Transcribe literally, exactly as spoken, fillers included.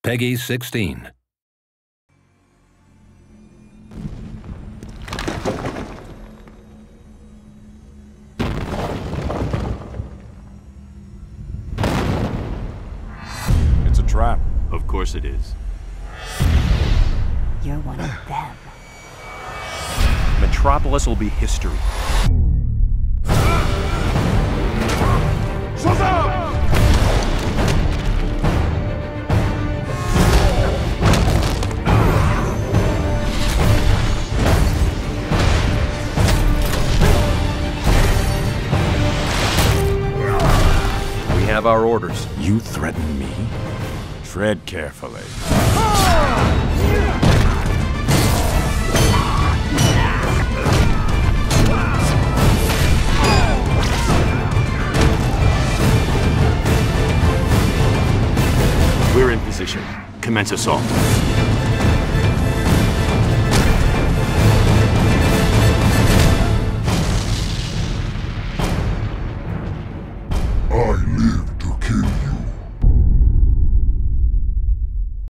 Peggy sixteen. It's a trap. Of course it is. You're one of them. Metropolis will be history. We have our orders. You threaten me? Tread carefully. We're in position. Commence assault.